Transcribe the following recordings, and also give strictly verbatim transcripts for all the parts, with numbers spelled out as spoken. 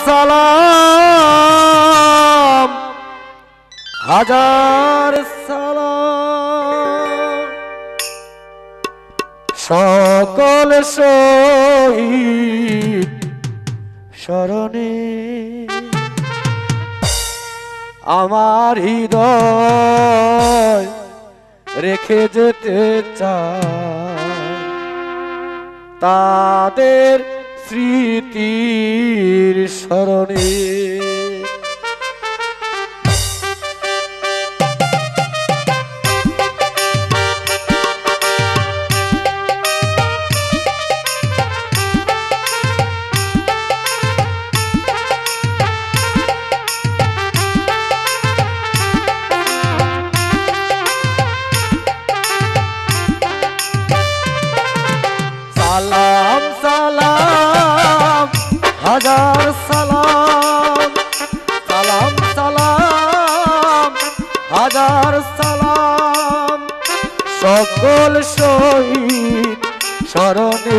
সালাম হাজার সালাম সকল শহীদ স্মরণে আমার হৃদয় রেখে যেতে চাই তাদের স্মৃতির স্মরণে। সালাম সালাম হাজার সালাম সালাম সালাম হাজার সালাম সকল শহীদ স্মরণে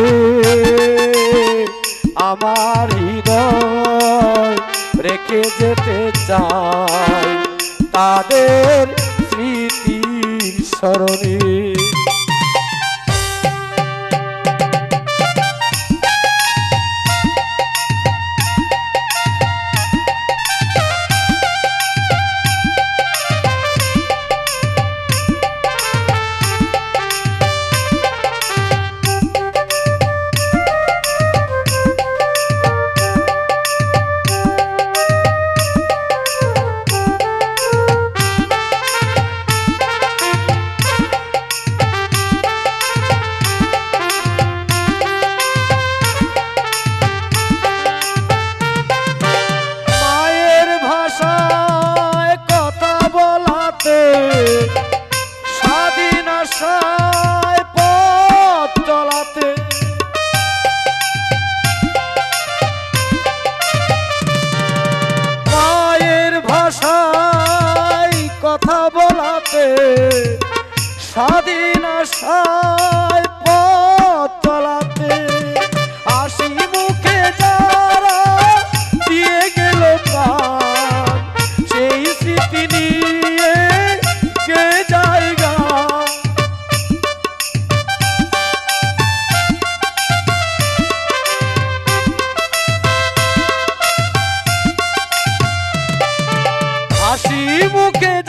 আমার হৃদয় রেখে যেতে চাই তাদের স্মৃতির স্মরণে। স্বাধীন আশায় পথ চলাতে মায়ের ভাষায় কথা বলাতে স্বাধীন আশায় পথ চলাতে হাসি মুখে যারা দিয়ে গেল প্রাণ সেই স্মৃতি নিয়ে কে জায়গা হাসি মুখে